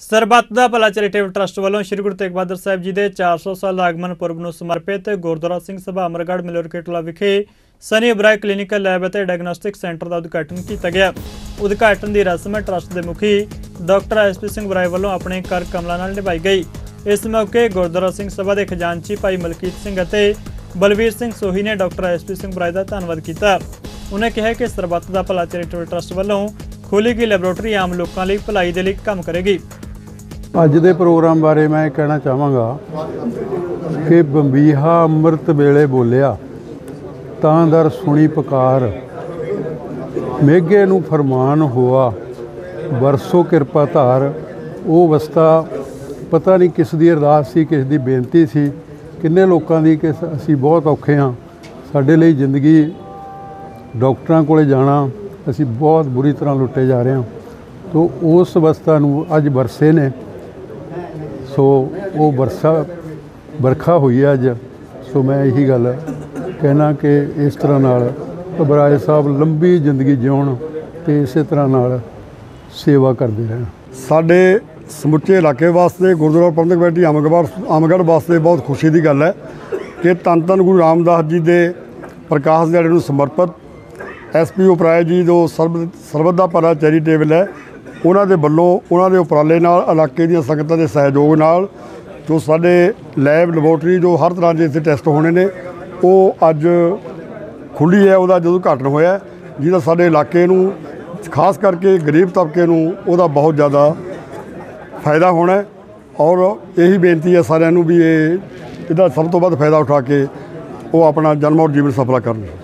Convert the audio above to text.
ਸਰਬੱਤ ਦਾ ਭਲਾ charitable trust ਵੱਲੋਂ ਸ਼੍ਰੀ ਗੁਰੂ ਤੇਗ ਬਹਾਦਰ ਸਾਹਿਬ ਜੀ ਦੇ 400 ਸਾਲ ਆਗਮਨ ਪੁਰਬ ਨੂੰ ਸਮਰਪਿਤ ਗੁਰਦੁਆਰਾ ਸਿੰਘ ਸਭਾ ਅਮਰਗੜ੍ਹ ਮਲੌਰਕੋਟਲਾ ਵਿਖੇ ਸਨੀ ਅਬਰਾਏ ਕਲੀਨਿਕਲ ਲੈਬ ਅਤੇ ਡਾਇਗਨੋਸਟਿਕ ਸੈਂਟਰ ਦਾ ਉਦਘਾਟਨ ਕੀਤਾ ਗਿਆ। ਉਦਘਾਟਨ ਦੀ ਰਸਮ ਟਰਸਟ ਦੇ ਮੁਖੀ ਡਾਕਟਰ ਐਸਪੀ ਸਿੰਘ ਬਰਾਏ ਵੱਲੋਂ ਆਪਣੇ ਕਰ ਕਮਲਾਂ ਨਾਲ ਨਿਭਾਈ ਗਈ। इस मौके गुरुद्वारा सिंह सभा के खजानची भाई मलकीत सिंह और बलवीर सिंह सोही ने डॉक्टर एसपी सिंह बराए का धन्यवाद किया। उन्हें कहा कि सरबत दा भला चैरिटेबल ट्रस्ट वालों खोली गई लैबोरेटरी आम लोगों की भलाई के लिए काम करेगी। अज के प्रोग्राम बारे मैं कहना चाहांगा कि बंबीहा अमृत वेले बोलिया तां दर सुनी पुकार, मेघे नूं फरमान हुआ बरसो किरपा धार। वो अवस्था पता नहीं किस दी अरदास सी, किस दी बेनती सी, किन्ने लोगों की कि असी बहुत औखे हाँ, साडे लई जिंदगी डॉक्टरां कोले जाना असी बहुत बुरी तरह लुटे जा रहे हैं। तो उस अवस्था नूं अज बरसे ने, सो वो बरखा हुई है अज। सो मैं यही गल कहना कि इस तरह नाल बराए साहब लंबी जिंदगी जिउण ते इस तरह नाल सेवा करते रहन। साडे समुचे इलाके वास्ते गुरुद्वारा प्रबंधक कमेटी अमरगढ़ वास्ते बहुत खुशी की गल है कि धन धन गुरु रामदास जी के प्रकाश दिहाड़े नूं समर्पित एसपी उपराय जी जो सरबत दा भला चैरिटेबल है, उन्हां दे वल्लों उन्हां दे उपराले नाल इलाके दी संगतां दे सहयोग नाल जो साडे लैब लैबोरेटरी जो हर तरह के इत्थे टैसट होने ने वो अज खुली है। उहदा जो उद्घाटन होया जिहदा साडे इलाके नूं खास करके गरीब तबके नूं उहदा बहुत ज़्यादा फायदा होना है। और यही बेनती है सारिਆਂ ਨੂੰ भी ये इहदा सब तो वध फायदा उठा के वो अपना जन्म और जीवन सफला करन।